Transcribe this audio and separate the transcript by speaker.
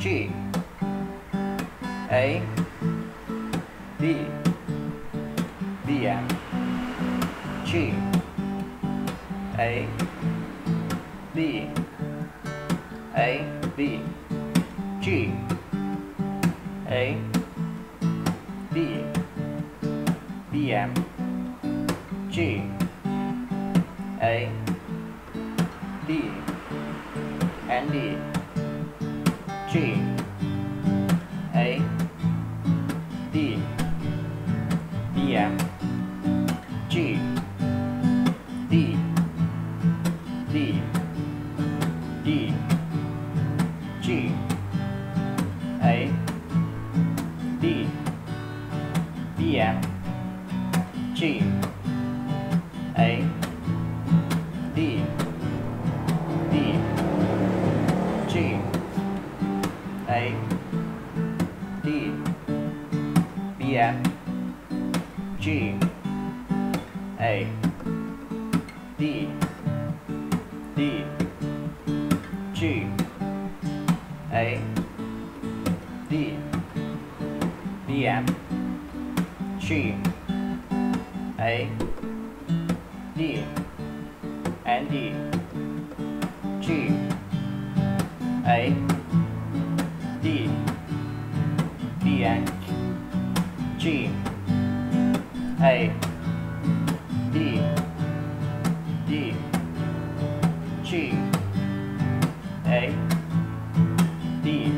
Speaker 1: G A D B M G A B A B G A B B M G A D and D G A D B M G D D D G A D B M G A D D G A D B M G A D D G A D B M G A D and D G A D B and G A D D G A D